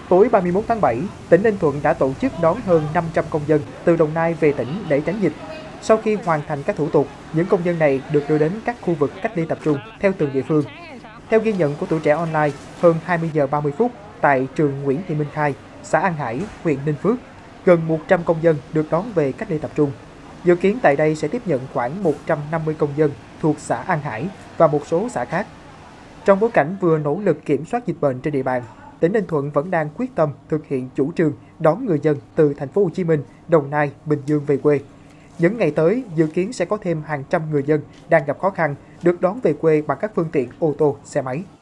Tối 31 tháng 7, tỉnh Ninh Thuận đã tổ chức đón hơn 500 công dân từ Đồng Nai về tỉnh để tránh dịch. Sau khi hoàn thành các thủ tục, những công dân này được đưa đến các khu vực cách ly tập trung theo từng địa phương. Theo ghi nhận của Tuổi Trẻ Online, hơn 20 giờ 30 phút tại trường Nguyễn Thị Minh Khai, xã An Hải, huyện Ninh Phước, gần 100 công dân được đón về cách ly tập trung. Dự kiến tại đây sẽ tiếp nhận khoảng 150 công dân thuộc xã An Hải và một số xã khác. Trong bối cảnh vừa nỗ lực kiểm soát dịch bệnh trên địa bàn, tỉnh Ninh Thuận vẫn đang quyết tâm thực hiện chủ trương đón người dân từ thành phố Hồ Chí Minh, Đồng Nai, Bình Dương về quê. Những ngày tới, dự kiến sẽ có thêm hàng trăm người dân đang gặp khó khăn được đón về quê bằng các phương tiện ô tô, xe máy.